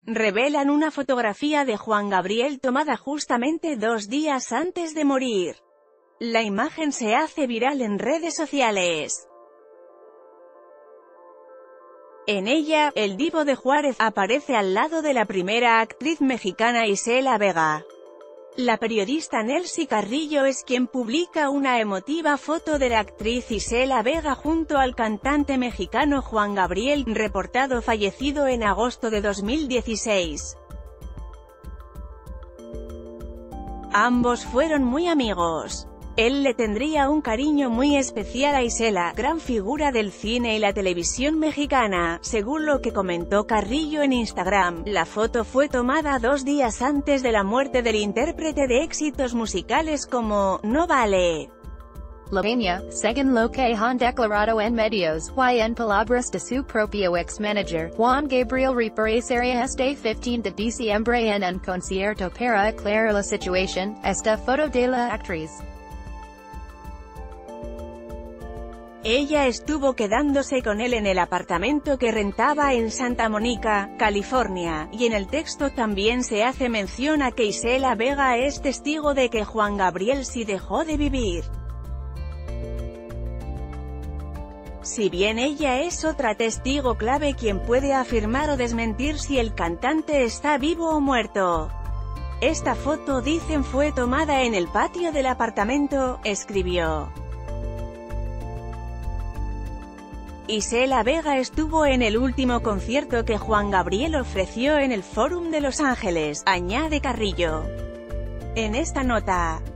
revelan una fotografía de Juan Gabriel tomada justamente 2 días antes de morir. La imagen se hace viral en redes sociales. En ella, el Divo de Juárez aparece al lado de la primera actriz mexicana Isela Vega. La periodista Nelcy Carrillo es quien publica una emotiva foto de la actriz Isela Vega junto al cantante mexicano Juan Gabriel, reportado fallecido en agosto de 2016. Ambos fueron muy amigos. Él le tendría un cariño muy especial a Isela, gran figura del cine y la televisión mexicana, según lo que comentó Carrillo en Instagram. La foto fue tomada 2 días antes de la muerte del intérprete de éxitos musicales como No Vale. La Peña, según lo que han declarado en medios, y en palabras de su propio ex-manager, Juan Gabriel reaparecería este 15 de diciembre en un concierto para aclarar la situación. Esta foto de la actriz. Ella estuvo quedándose con él en el apartamento que rentaba en Santa Mónica, California, y en el texto también se hace mención a que Isela Vega es testigo de que Juan Gabriel sí dejó de vivir. Si bien ella es otra testigo clave quien puede afirmar o desmentir si el cantante está vivo o muerto. Esta foto dicen fue tomada en el patio del apartamento, escribió. Isela Vega estuvo en el último concierto que Juan Gabriel ofreció en el Fórum de Los Ángeles, añade Carrillo. En esta nota.